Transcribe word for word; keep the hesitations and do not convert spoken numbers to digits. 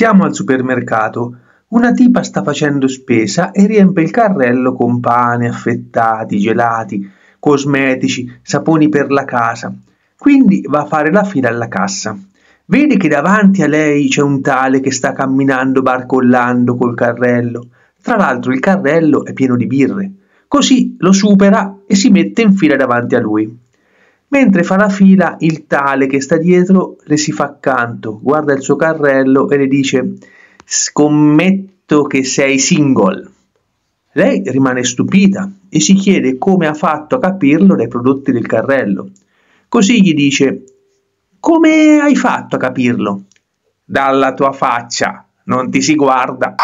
Siamo al supermercato. Una tipa sta facendo spesa e riempie il carrello con pane, affettati, gelati, cosmetici, saponi per la casa. Quindi va a fare la fila alla cassa. Vede che davanti a lei c'è un tale che sta camminando barcollando col carrello. Tra l'altro il carrello è pieno di birre. Così lo supera e si mette in fila davanti a lui. Mentre fa la fila, il tale che sta dietro le si fa accanto, guarda il suo carrello e le dice: «Scommetto che sei single». Lei rimane stupita e si chiede come ha fatto a capirlo dai prodotti del carrello. Così gli dice: «Come hai fatto a capirlo?» «Dalla tua faccia, non ti si guarda».